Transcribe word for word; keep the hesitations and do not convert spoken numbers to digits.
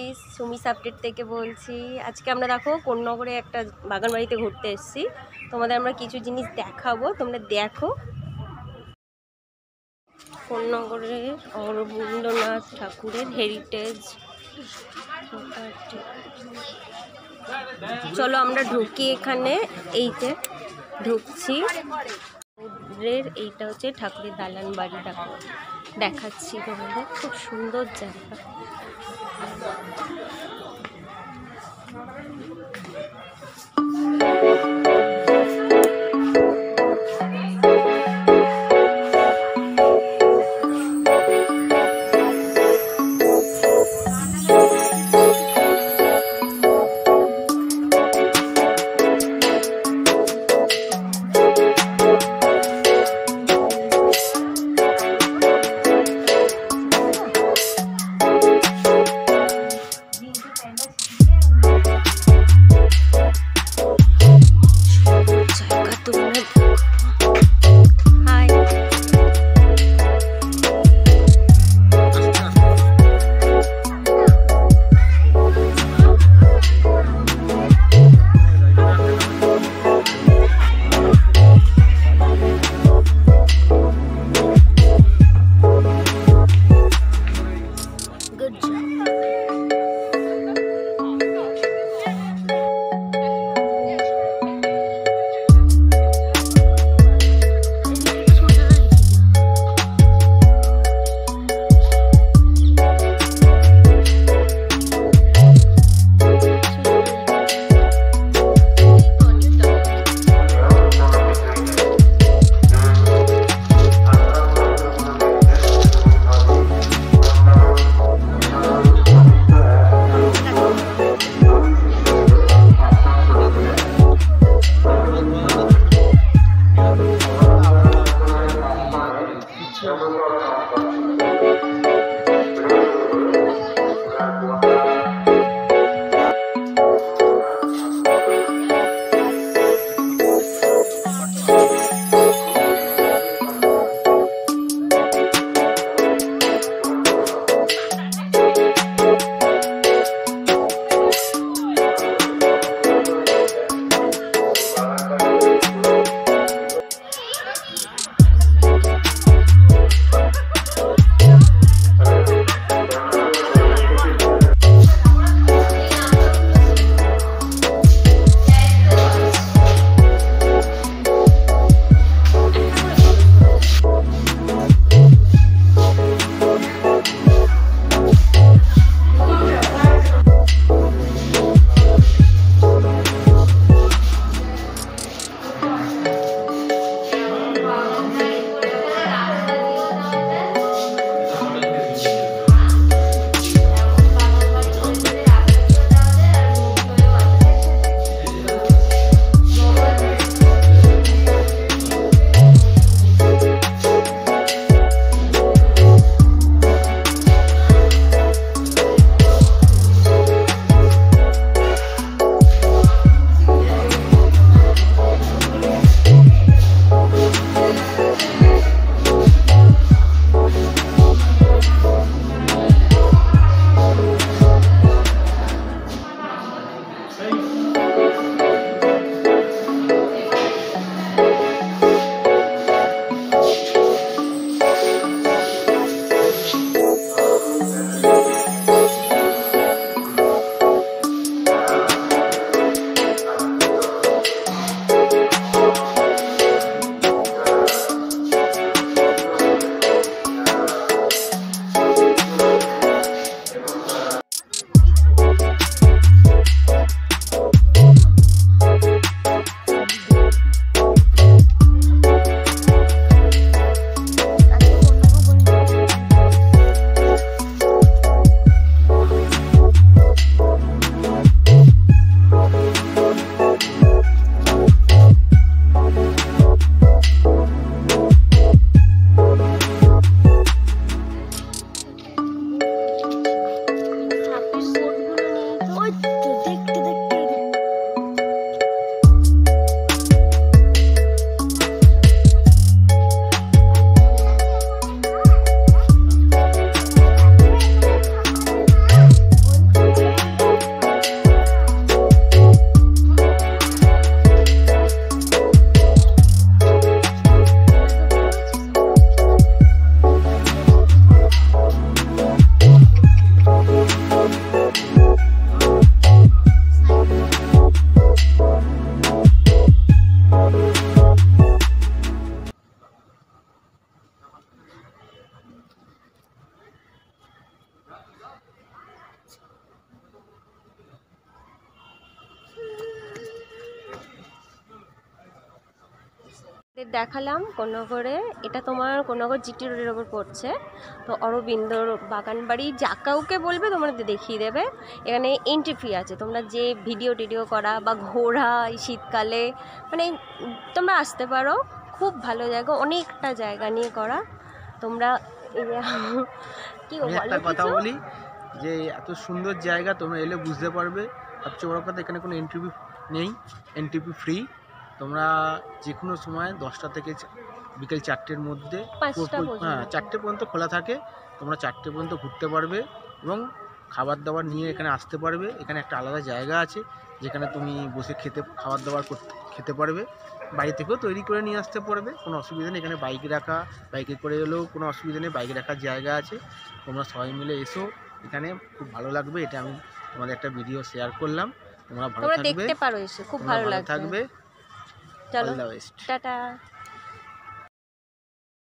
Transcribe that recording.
Guys, Sumi's update থেকে বলছি। আজকে আমরা দেখো কোন্নগরে একটা বাগান বাড়িতে ঘুরতে এসেছি। তোমাদের আমরা কিছু জিনিস দেখাবো, তোমরা দেখো। কোন্নগরের অরবিন্দ নাথ ঠাকুরের হেরিটেজ। চলো আমরা ঢুকি এখানে। এইতে ঢুকছি। এইটা হচ্ছে ঠাকুরের দালান বাড়ি। দেখো দেখাচ্ছি তোমাদের, খুব সুন্দর জায়গা। দেখালাম কোন্নগরে, এটা তোমার কোন্নগর জিটি রোডের ওপর পড়ছে। তো অরবিন্দ বাগানবাড়ি যা কাউকে বলবে তোমাদের দেখিয়ে দেবে। এখানে এন্ট্রি ফি আছে, তোমরা যে ভিডিও টিডিও করা বা ঘোরা এই শীতকালে মানে তোমরা আসতে পারো। খুব ভালো জায়গা, অনেকটা জায়গা নিয়ে করা। তোমরা কি একটা কথা বলি যে এত সুন্দর জায়গা তোমরা এলে বুঝতে পারবে। সবচেয়ে বড় কথা এখানে কোনো এন্ট্রি ফি নেই, এন্ট্রি ফি ফ্রি। তোমরা যে কোনো সময় দশটা থেকে বিকেল চারটের মধ্যে হ্যাঁ চারটে পর্যন্ত খোলা থাকে। তোমরা চারটে পর্যন্ত ঘুরতে পারবে এবং খাবার দাবার নিয়ে এখানে আসতে পারবে। এখানে একটা আলাদা জায়গা আছে যেখানে তুমি বসে খেতে খাবার দাবার করতে খেতে পারবে। বাড়ি থেকেও তৈরি করে নিয়ে আসতে পারবে, কোনো অসুবিধা নেই। এখানে বাইক রাখা, বাইকে করে এলেও কোনো অসুবিধা নেই, বাইক রাখার জায়গা আছে। তোমরা সবাই মিলে এসো, এখানে খুব ভালো লাগবে। এটা আমি তোমাদের একটা ভিডিও শেয়ার করলাম। তোমরা ভালো থাকবে, দেখতে পারো এসে, খুব ভালো লাগবে। থাকবে। চলো টাটা।